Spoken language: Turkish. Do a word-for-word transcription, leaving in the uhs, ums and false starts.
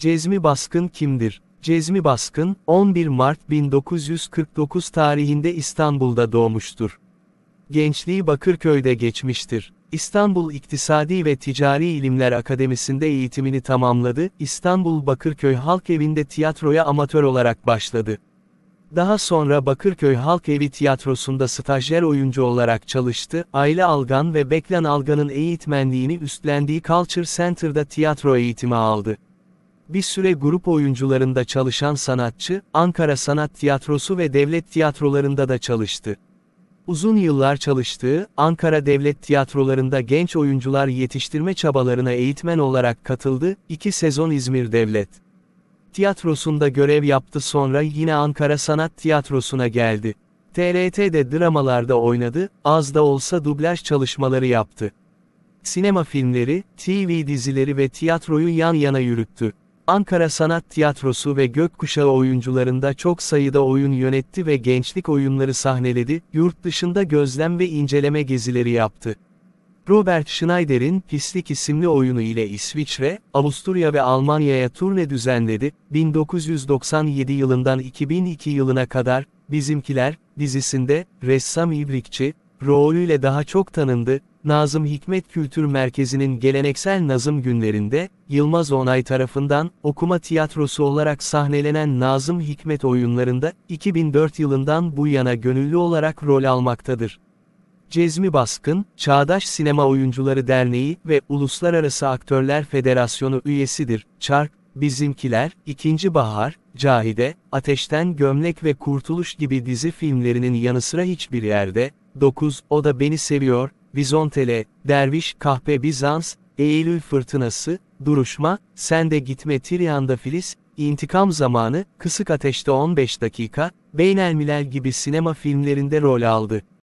Cezmi Baskın kimdir? Cezmi Baskın, on bir Mart bin dokuz yüz kırk dokuz tarihinde İstanbul'da doğmuştur. Gençliği Bakırköy'de geçmiştir. İstanbul İktisadi ve Ticari İlimler Akademisi'nde eğitimini tamamladı, İstanbul Bakırköy Halkevi'nde tiyatroya amatör olarak başladı. Daha sonra Bakırköy Halkevi Tiyatrosu'nda stajyer oyuncu olarak çalıştı, Aile Algan ve Beklan Algan'ın eğitmenliğini üstlendiği Culture Center'da tiyatro eğitimi aldı. Bir süre grup oyuncularında çalışan sanatçı, Ankara Sanat Tiyatrosu ve devlet tiyatrolarında da çalıştı. Uzun yıllar çalıştığı, Ankara Devlet Tiyatrolarında genç oyuncular yetiştirme çabalarına eğitmen olarak katıldı, iki sezon İzmir Devlet Tiyatrosu'nda görev yaptı, sonra yine Ankara Sanat Tiyatrosu'na geldi. T R T'de dramalarda oynadı, az da olsa dublaj çalışmaları yaptı. Sinema filmleri, T V dizileri ve tiyatroyu yan yana yürüttü. Ankara Sanat Tiyatrosu ve Gökkuşağı oyuncularında çok sayıda oyun yönetti ve gençlik oyunları sahneledi, yurt dışında gözlem ve inceleme gezileri yaptı. Robert Schneider'in Pislik isimli oyunu ile İsviçre, Avusturya ve Almanya'ya turne düzenledi, bin dokuz yüz doksan yedi yılından iki bin iki yılına kadar, Bizimkiler, dizisinde, ressam ibrikçi, rolüyle daha çok tanındı. Nazım Hikmet Kültür Merkezi'nin geleneksel Nazım Günlerinde, Yılmaz Onay tarafından, okuma tiyatrosu olarak sahnelenen Nazım Hikmet oyunlarında, iki bin dört yılından bu yana gönüllü olarak rol almaktadır. Cezmi Baskın, Çağdaş Sinema Oyuncuları Derneği ve Uluslararası Aktörler Federasyonu üyesidir. Çark, Bizimkiler, İkinci Bahar, Cahide, Ateşten Gömlek ve Kurtuluş gibi dizi filmlerinin yanı sıra Hiçbir Yerde, dokuz, O da Beni Seviyor, Vizontele, Derviş, Kahpe Bizans, Eylül Fırtınası, Duruşma, Sen de Gitme Tiryanda Filiz, İntikam Zamanı, Kısık Ateşte on beş dakika, Beynelmilel gibi sinema filmlerinde rol aldı.